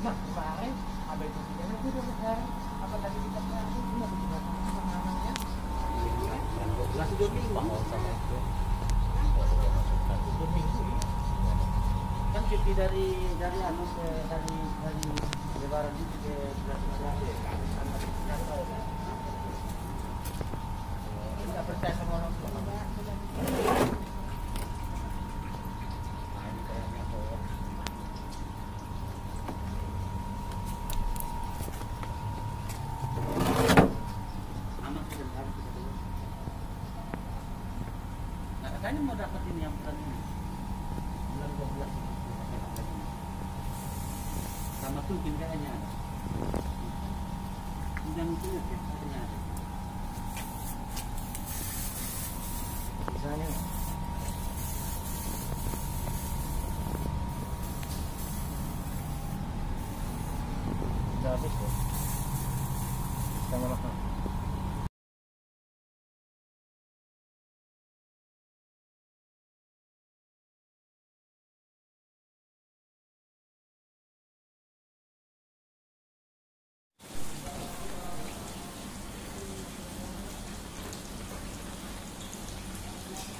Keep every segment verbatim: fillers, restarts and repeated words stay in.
kemarin ada itu tidak itu udah hari apa tadi kita terakhir ini aku juga sama namanya dua belas dua minggu sama itu dua minggu kan cuti dari dari anu ke dari dari lebaran itu ke bulan tidak percaya sama orang tua. Katanya mau dapat ini yang bulan ini bulan dua belas sama mungkin kayaknya yang itu ya katanya ada misalnya udah habis ya sama makan.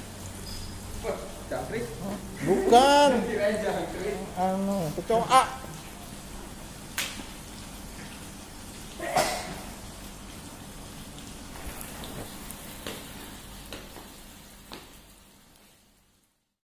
Bukan. Anu, kecoa.